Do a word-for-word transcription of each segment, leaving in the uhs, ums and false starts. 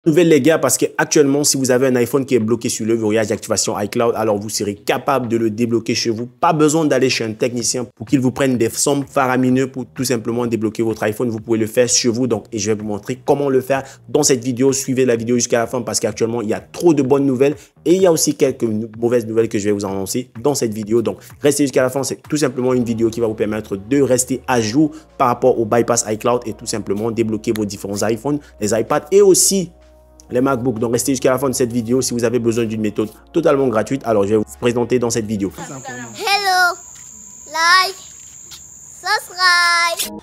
Nouvelle les gars, parce que actuellement si vous avez un iPhone qui est bloqué sur le verrouillage d'activation iCloud, alors vous serez capable de le débloquer chez vous. Pas besoin d'aller chez un technicien pour qu'il vous prenne des sommes faramineuses pour tout simplement débloquer votre iPhone. Vous pouvez le faire chez vous. Donc, et je vais vous montrer comment le faire dans cette vidéo. Suivez la vidéo jusqu'à la fin parce qu'actuellement il y a trop de bonnes nouvelles et il y a aussi quelques mauvaises nouvelles que je vais vous annoncer dans cette vidéo. Donc, restez jusqu'à la fin. C'est tout simplement une vidéo qui va vous permettre de rester à jour par rapport au bypass iCloud et tout simplement débloquer vos différents iPhones, les iPads et aussi les MacBooks. Donc restez jusqu'à la fin de cette vidéo si vous avez besoin d'une méthode totalement gratuite. Alors je vais vous présenter dans cette vidéo. Hello, like, subscribe.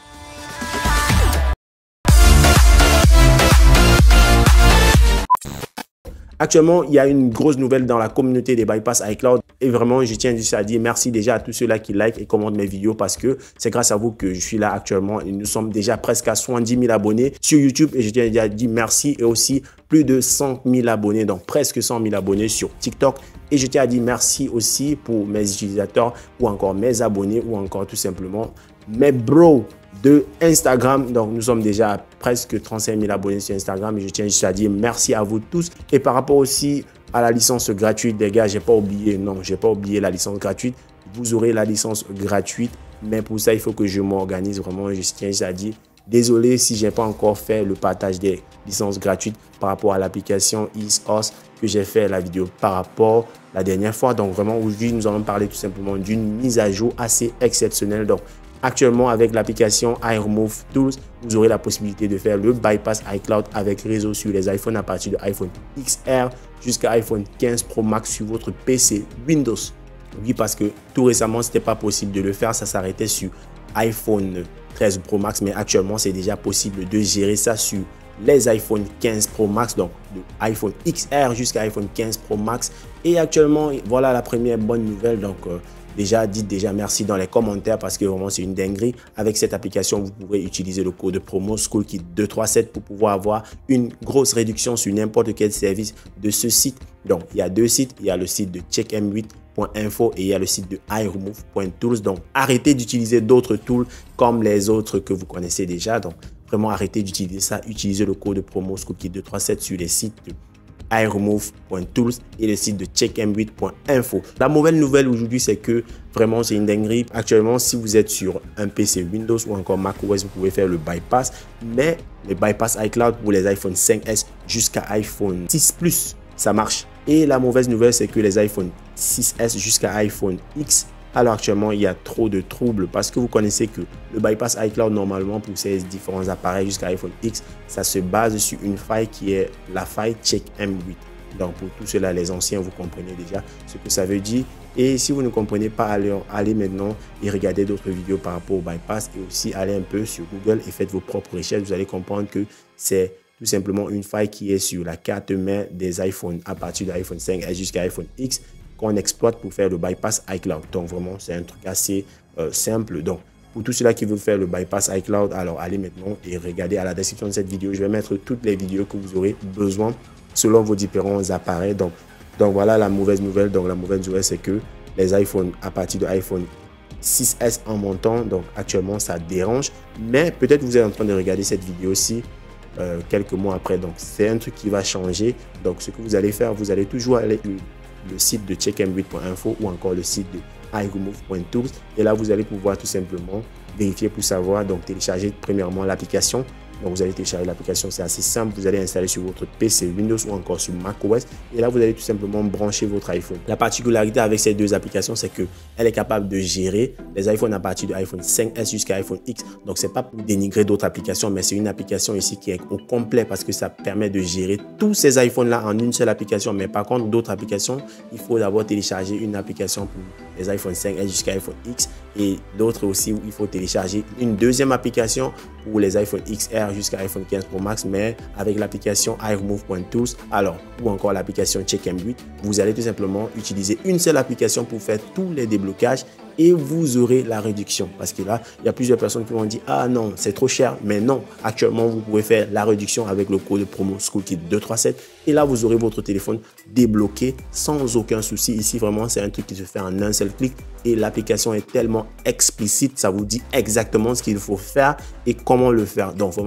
Actuellement, il y a une grosse nouvelle dans la communauté des bypass iCloud et vraiment, je tiens juste à dire merci déjà à tous ceux-là qui like et commentent mes vidéos parce que c'est grâce à vous que je suis là actuellement et nous sommes déjà presque à soixante-dix mille abonnés sur YouTube et je tiens déjà à dire merci et aussi plus de cent mille abonnés, donc presque cent mille abonnés sur TikTok. Et je tiens à dire merci aussi pour mes utilisateurs ou encore mes abonnés ou encore tout simplement mes bros de Instagram. Donc nous sommes déjà à presque trente-cinq mille abonnés sur Instagram et je tiens juste à dire merci à vous tous. Et par rapport aussi à la licence gratuite, les gars, j'ai pas oublié, non, j'ai pas oublié la licence gratuite. Vous aurez la licence gratuite, mais pour ça, il faut que je m'organise vraiment. Je tiens juste à dire désolé si j'ai pas encore fait le partage des licences gratuites par rapport à l'application EaseUs que j'ai fait la vidéo par rapport la dernière fois. Donc vraiment aujourd'hui, nous allons parler tout simplement d'une mise à jour assez exceptionnelle. Donc actuellement, avec l'application iRemove Tools, vous aurez la possibilité de faire le bypass iCloud avec réseau sur les iPhones à partir de iPhone X R jusqu'à iPhone quinze Pro Max sur votre P C Windows. Oui, parce que tout récemment, ce n'était pas possible de le faire. Ça s'arrêtait sur iPhone treize Pro Max, mais actuellement, c'est déjà possible de gérer ça sur les iPhone quinze Pro Max, donc de iPhone X R jusqu'à iPhone quinze Pro Max. Et actuellement, voilà la première bonne nouvelle. Donc, euh, déjà, dites déjà merci dans les commentaires parce que vraiment, c'est une dinguerie. Avec cette application, vous pourrez utiliser le code promo SchoolKit deux cent trente-sept pour pouvoir avoir une grosse réduction sur n'importe quel service de ce site. Donc, il y a deux sites. Il y a le site de check m huit point info et il y a le site de iRemove point tools. Donc, arrêtez d'utiliser d'autres tools comme les autres que vous connaissez déjà. Donc, vraiment, arrêtez d'utiliser ça. Utilisez le code promo SchoolKit deux cent trente-sept sur les sites de iRemove point tools et le site de check m huit point info. La mauvaise nouvelle aujourd'hui, c'est que vraiment c'est une dinguerie. Actuellement, si vous êtes sur un P C Windows ou encore macOS, vous pouvez faire le bypass, mais le bypass iCloud pour les iPhone cinq S jusqu'à iPhone six Plus, ça marche. Et la mauvaise nouvelle, c'est que les iPhone six S jusqu'à iPhone X, alors actuellement, il y a trop de troubles parce que vous connaissez que le bypass iCloud, normalement, pour ces différents appareils jusqu'à iPhone X, ça se base sur une faille qui est la faille check m huit. Donc, pour tout cela, les anciens, vous comprenez déjà ce que ça veut dire. Et si vous ne comprenez pas, allez, allez maintenant et regardez d'autres vidéos par rapport au bypass et aussi allez un peu sur Google et faites vos propres recherches. Vous allez comprendre que c'est tout simplement une faille qui est sur la carte mère des iPhones à partir de l'iPhone cinq S jusqu'à iPhone X qu'on exploite pour faire le bypass iCloud. Donc vraiment, c'est un truc assez euh, simple. Donc, pour tous ceux-là qui veulent faire le bypass iCloud, alors allez maintenant et regardez à la description de cette vidéo. Je vais mettre toutes les vidéos que vous aurez besoin selon vos différents appareils. Donc, donc voilà la mauvaise nouvelle. Donc la mauvaise nouvelle, c'est que les iPhones à partir de iPhone six S en montant, donc actuellement, ça dérange. Mais peut-être vous êtes en train de regarder cette vidéo-ci euh, quelques mois après. Donc, c'est un truc qui va changer. Donc, ce que vous allez faire, vous allez toujours aller le site de check m huit point info ou encore le site de iRemove point tools et là vous allez pouvoir tout simplement vérifier pour savoir, donc télécharger premièrement l'application. Donc vous allez télécharger l'application, c'est assez simple, vous allez installer sur votre P C Windows ou encore sur macOS et là vous allez tout simplement brancher votre iPhone. La particularité avec ces deux applications, c'est que elle est capable de gérer les iPhones à partir de iPhone cinq S jusqu'à iPhone X. Donc c'est pas pour dénigrer d'autres applications, mais c'est une application ici qui est au complet parce que ça permet de gérer tous ces iPhones là en une seule application. Mais par contre d'autres applications, il faut d'abord télécharger une application pour les iPhone cinq S jusqu'à iPhone X et d'autres aussi où il faut télécharger une deuxième application pour les iPhone X R jusqu'à iPhone quinze Pro Max, mais avec l'application iRemove point tools, alors ou encore l'application check m huit, vous allez tout simplement utiliser une seule application pour faire tous les déblocages et vous aurez la réduction. Parce que là, il y a plusieurs personnes qui vont dire ah non, c'est trop cher, mais non, actuellement vous pouvez faire la réduction avec le code promo SchoolKit deux cent trente-sept et là vous aurez votre téléphone débloqué sans aucun souci. Ici vraiment c'est un truc qui se fait en un seul clic et l'application est tellement explicite, ça vous dit exactement ce qu'il faut faire et comment le faire. Donc vraiment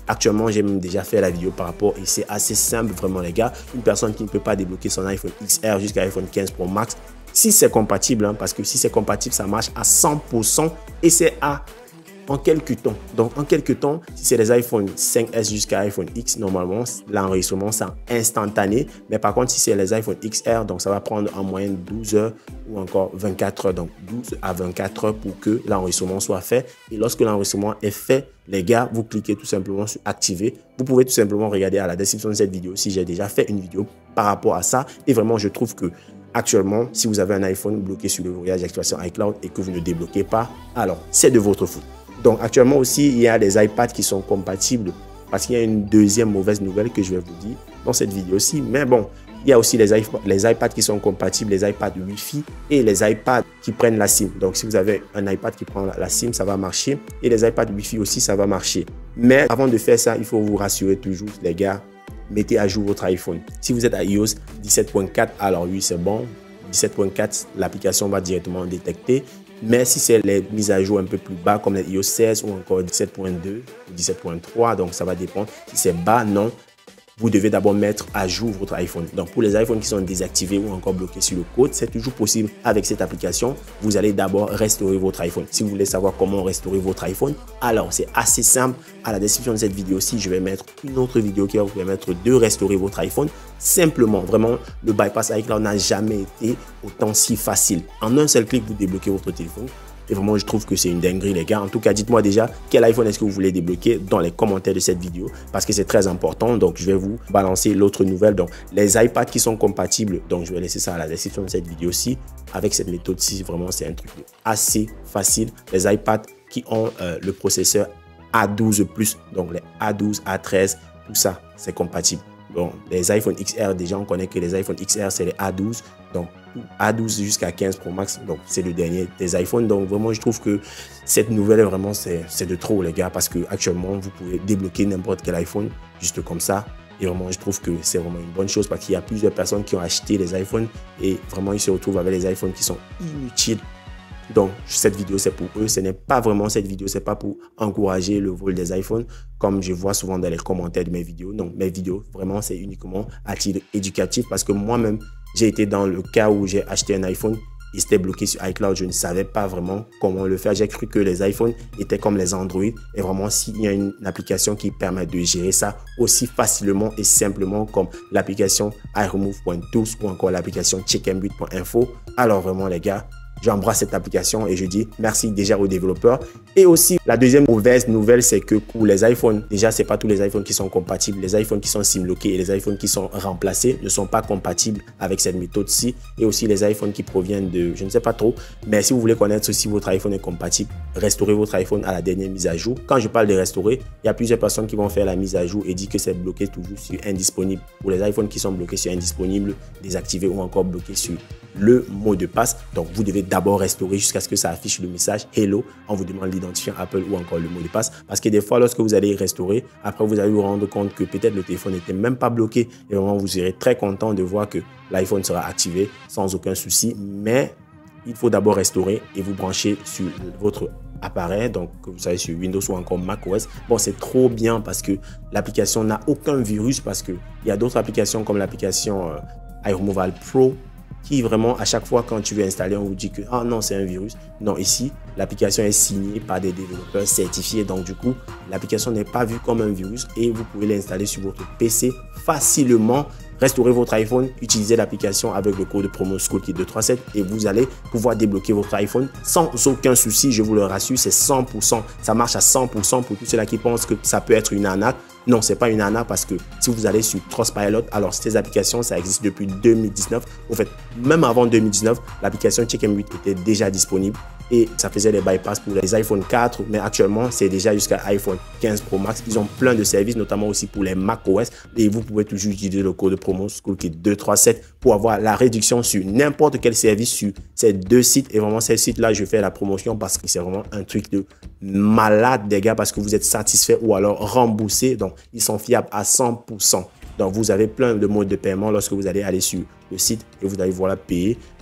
Actuellement, j'ai même déjà fait la vidéo par rapport et c'est assez simple vraiment les gars. Une personne qui ne peut pas débloquer son iPhone X R jusqu'à iPhone quinze Pro Max, si c'est compatible, hein, parce que si c'est compatible, ça marche à cent pour cent et c'est à en quelques temps. Donc, en quelques temps, si c'est les iPhone cinq S jusqu'à iPhone X, normalement, l'enregistrement, c'est instantané. Mais par contre, si c'est les iPhone X R, donc ça va prendre en moyenne douze heures ou encore vingt-quatre heures. Donc, douze à vingt-quatre heures pour que l'enregistrement soit fait. Et lorsque l'enregistrement est fait, les gars, vous cliquez tout simplement sur activer. Vous pouvez tout simplement regarder à la description de cette vidéo si j'ai déjà fait une vidéo par rapport à ça. Et vraiment, je trouve que actuellement, si vous avez un iPhone bloqué sur le verrouillage d'activation iCloud et que vous ne débloquez pas, alors c'est de votre faute. Donc actuellement aussi, il y a des iPads qui sont compatibles parce qu'il y a une deuxième mauvaise nouvelle que je vais vous dire dans cette vidéo-ci. Mais bon, il y a aussi les, iPad, les iPads qui sont compatibles, les iPads Wi-Fi et les iPads qui prennent la SIM. Donc si vous avez un iPad qui prend la SIM, ça va marcher. Et les iPads Wi-Fi aussi, ça va marcher. Mais avant de faire ça, il faut vous rassurer toujours, les gars, mettez à jour votre iPhone. Si vous êtes à iOS dix-sept point quatre, alors oui, c'est bon. dix-sept point quatre, l'application va directement détecter. Mais si c'est les mises à jour un peu plus bas, comme les iOS seize ou encore dix-sept point deux ou dix-sept point trois, donc ça va dépendre. Si c'est bas, non, vous devez d'abord mettre à jour votre iPhone. Donc pour les iPhones qui sont désactivés ou encore bloqués sur le code, c'est toujours possible avec cette application. Vous allez d'abord restaurer votre iPhone. Si vous voulez savoir comment restaurer votre iPhone, alors c'est assez simple. À la description de cette vidéo-ci, je vais mettre une autre vidéo qui va vous permettre de restaurer votre iPhone. Simplement, vraiment, le bypass iCloud n'a jamais été autant si facile. En un seul clic, vous débloquez votre téléphone. Et vraiment, je trouve que c'est une dinguerie, les gars. En tout cas, dites-moi déjà quel iPhone est-ce que vous voulez débloquer dans les commentaires de cette vidéo parce que c'est très important. Donc, je vais vous balancer l'autre nouvelle. Donc, les iPads qui sont compatibles. Donc, je vais laisser ça à la description de cette vidéo-ci. Avec cette méthode-ci, vraiment, c'est un truc assez facile. Les iPads qui ont euh, le processeur A douze plus, donc les A douze, A treize, tout ça, c'est compatible. Bon, les iPhone X R, déjà, on connaît que les iPhone X R, c'est les A douze. Donc, A douze jusqu'à quinze Pro Max. Donc, c'est le dernier des iPhones. Donc, vraiment, je trouve que cette nouvelle, vraiment, c'est de trop, les gars. Parce que actuellement, vous pouvez débloquer n'importe quel iPhone juste comme ça. Et vraiment, je trouve que c'est vraiment une bonne chose parce qu'il y a plusieurs personnes qui ont acheté les iPhones et vraiment, ils se retrouvent avec les iPhones qui sont inutiles. Donc, cette vidéo, c'est pour eux. Ce n'est pas vraiment cette vidéo, c'est pas pour encourager le vol des iPhones, comme je vois souvent dans les commentaires de mes vidéos. Donc, mes vidéos, vraiment, c'est uniquement à titre éducatif parce que moi-même, j'ai été dans le cas où j'ai acheté un iPhone, il était bloqué sur iCloud, je ne savais pas vraiment comment le faire. J'ai cru que les iPhones étaient comme les Android et vraiment, s'il y a une application qui permet de gérer ça aussi facilement et simplement comme l'application iRemove point tools ou encore l'application check and build point info, alors vraiment, les gars, j'embrasse cette application et je dis merci déjà aux développeurs. Et aussi, la deuxième mauvaise nouvelle, c'est que pour les iPhones, déjà, ce n'est pas tous les iPhones qui sont compatibles. Les iPhones qui sont SIM-lockés et les iPhones qui sont remplacés ne sont pas compatibles avec cette méthode-ci. Et aussi, les iPhones qui proviennent de, je ne sais pas trop, mais si vous voulez connaître si votre iPhone est compatible, restaurez votre iPhone à la dernière mise à jour. Quand je parle de restaurer, il y a plusieurs personnes qui vont faire la mise à jour et dire que c'est bloqué toujours sur indisponible. Pour les iPhones qui sont bloqués sur indisponible, désactivés ou encore bloqués sur le mot de passe. Donc, vous devez d'abord restaurer jusqu'à ce que ça affiche le message Hello. On vous demande l'identifiant Apple ou encore le mot de passe. Parce que des fois, lorsque vous allez restaurer, après, vous allez vous rendre compte que peut-être le téléphone n'était même pas bloqué. Et vraiment, vous serez très content de voir que l'iPhone sera activé sans aucun souci. Mais il faut d'abord restaurer et vous brancher sur votre appareil, donc que vous savez sur Windows ou encore macOS. Bon, c'est trop bien parce que l'application n'a aucun virus parce qu'il y a d'autres applications comme l'application euh, iRemoval Pro qui vraiment à chaque fois quand tu veux installer, on vous dit que ah non, c'est un virus. Non, ici l'application est signée par des développeurs certifiés, donc du coup l'application n'est pas vue comme un virus et vous pouvez l'installer sur votre P C facilement. Restaurez votre iPhone, utilisez l'application avec le code promo SchoolKit deux trois sept et vous allez pouvoir débloquer votre iPhone sans aucun souci. Je vous le rassure, c'est cent pour cent. Ça marche à cent pour cent pour tous ceux-là qui pensent que ça peut être une arnaque. Non, c'est pas une arnaque parce que si vous allez sur Trustpilot, alors ces applications, ça existe depuis deux mille dix-neuf. En fait, même avant deux mille dix-neuf, l'application Check and Build était déjà disponible et ça faisait des bypass pour les iPhone quatre, mais actuellement, c'est déjà jusqu'à iPhone quinze Pro Max. Ils ont plein de services, notamment aussi pour les macOS et vous pouvez toujours utiliser le code promo SchoolKit deux trois sept pour avoir la réduction sur n'importe quel service sur ces deux sites. Et vraiment, ces sites-là, je fais la promotion parce que c'est vraiment un truc de malade, les gars, parce que vous êtes satisfait ou alors remboursé. Donc, ils sont fiables à cent pour cent. Donc, vous avez plein de modes de paiement lorsque vous allez aller sur le site et vous allez voilà payer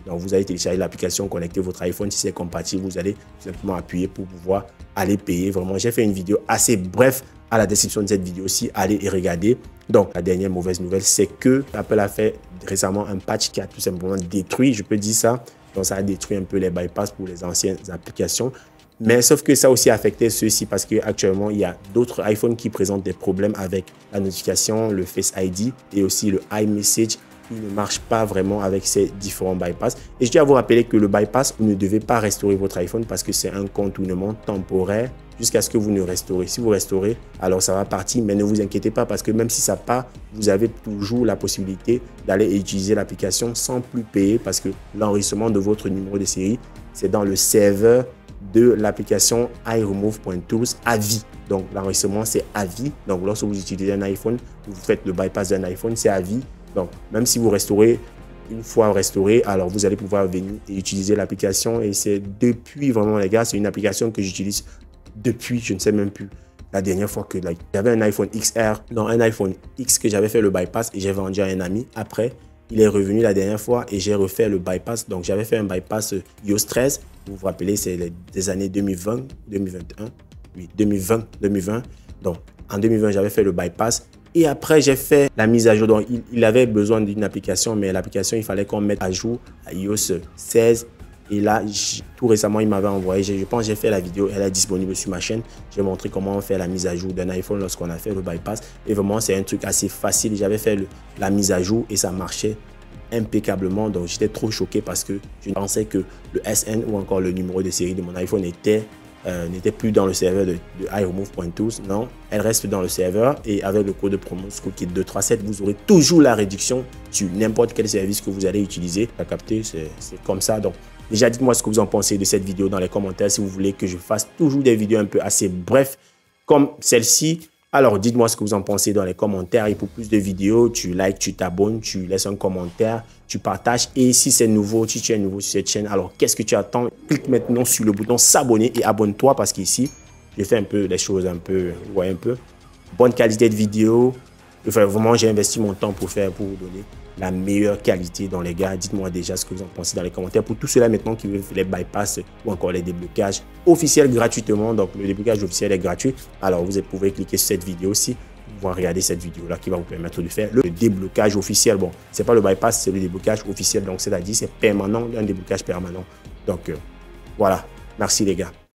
Donc, vous allez télécharger l'application, connecter votre iPhone. Si c'est compatible, vous allez tout simplement appuyer pour pouvoir aller payer. Vraiment, j'ai fait une vidéo assez brève à la description de cette vidéo-ci. Allez y regarder. Donc, la dernière mauvaise nouvelle, c'est que Apple a fait récemment un patch qui a tout simplement détruit, je peux dire ça. Donc, ça a détruit un peu les bypass pour les anciennes applications. Mais sauf que ça a aussi affecté ceux-ci parce qu'actuellement, il y a d'autres iPhones qui présentent des problèmes avec la notification, le Face I D et aussi le iMessage. Il ne marche pas vraiment avec ces différents bypass. Et je tiens à vous rappeler que le bypass, vous ne devez pas restaurer votre iPhone parce que c'est un contournement temporaire jusqu'à ce que vous ne restaurez. Si vous restaurez, alors ça va partir, mais ne vous inquiétez pas parce que même si ça part, vous avez toujours la possibilité d'aller utiliser l'application sans plus payer parce que l'enregistrement de votre numéro de série, c'est dans le serveur de l'application iRemove point tools à vie. Donc, l'enregistrement, c'est à vie. Donc, lorsque vous utilisez un iPhone, vous faites le bypass d'un iPhone, c'est à vie. Donc, même si vous restaurez, une fois restauré, alors vous allez pouvoir venir et utiliser l'application. Et c'est depuis, vraiment, les gars, c'est une application que j'utilise depuis, je ne sais même plus, la dernière fois que like, j'avais un iPhone X R, non, un iPhone X que j'avais fait le bypass et j'ai vendu à un ami. Après, il est revenu la dernière fois et j'ai refait le bypass. Donc, j'avais fait un bypass i O S treize. Vous vous rappelez, c'est des années deux mille vingt, deux mille vingt et un. Oui, deux mille vingt, deux mille vingt. Donc, en deux mille vingt, j'avais fait le bypass. Et après, j'ai fait la mise à jour. Donc, il, il avait besoin d'une application, mais l'application, il fallait qu'on mette à jour à i O S seize. Et là, tout récemment, il m'avait envoyé, je, je pense que j'ai fait la vidéo, elle est disponible sur ma chaîne. J'ai montré comment on fait la mise à jour d'un iPhone lorsqu'on a fait le bypass. Et vraiment, c'est un truc assez facile. J'avais fait le, la mise à jour et ça marchait impeccablement. Donc, j'étais trop choqué parce que je pensais que le S N ou encore le numéro de série de mon iPhone était euh, n'était plus dans le serveur de, de iRemove point tools. Non, elle reste dans le serveur et avec le code de promo SCOOLKID deux trois sept, vous aurez toujours la réduction sur n'importe quel service que vous allez utiliser. À capter, c'est comme ça. Donc, déjà, dites-moi ce que vous en pensez de cette vidéo dans les commentaires. Si vous voulez que je fasse toujours des vidéos un peu assez brèves comme celle-ci, alors dites-moi ce que vous en pensez dans les commentaires. Et pour plus de vidéos, tu likes, tu t'abonnes, tu laisses un commentaire, tu partages. Et si c'est nouveau, si tu es nouveau sur cette chaîne, alors qu'est-ce que tu attends? Clique maintenant sur le bouton s'abonner et abonne-toi parce qu'ici, je fais un peu les choses un peu, vous voyez un peu, bonne qualité de vidéo. Enfin, vraiment, j'ai investi mon temps pour faire, pour vous donner la meilleure qualité dans les gars. Dites-moi déjà ce que vous en pensez dans les commentaires. Pour tous ceux-là maintenant qui veulent les bypass ou encore les déblocages officiels gratuitement. Donc, le déblocage officiel est gratuit. Alors, vous pouvez cliquer sur cette vidéo-ci. Vous regarder cette vidéo-là qui va vous permettre de faire le déblocage officiel. Bon, c'est pas le bypass, c'est le déblocage officiel. Donc, c'est-à-dire c'est permanent, un déblocage permanent. Donc, euh, voilà. Merci les gars.